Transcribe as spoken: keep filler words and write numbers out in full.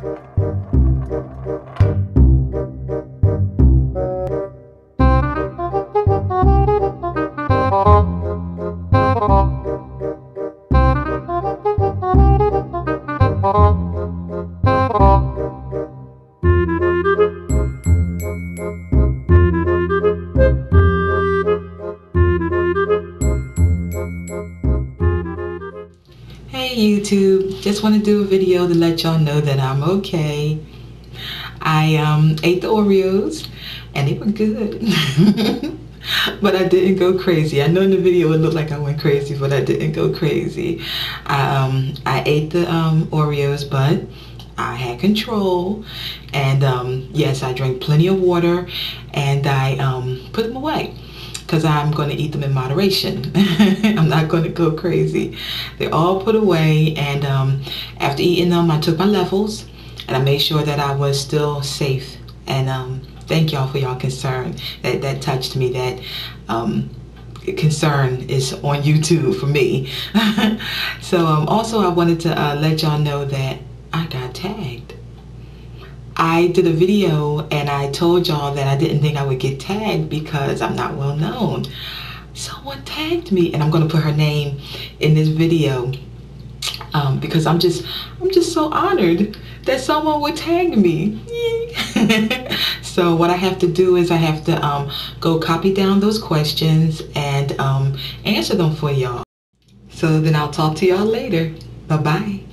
Hey YouTube, just want to do a video to let y'all know that I'm okay. I um, ate the Oreos and they were good, but I didn't go crazy. I know in the video it looked like I went crazy, but I didn't go crazy. Um, I ate the um, Oreos, but I had control, and um, yes, I drank plenty of water, and I um, put them away, because I'm going to eat them in moderation. I'm not going to go crazy. They're all put away, and um, after eating them, I took my levels, and I made sure that I was still safe. And um, thank y'all for y'all concern. That, that touched me. That um, concern is on YouTube for me. So um, also I wanted to uh, let y'all know that I got tagged. I did a video and I told y'all that I didn't think I would get tagged because I'm not well known. Someone tagged me, and I'm gonna put her name in this video um, because I'm just I'm just so honored that someone would tag me. So what I have to do is I have to um, go copy down those questions and um, answer them for y'all. So then I'll talk to y'all later. Bye bye.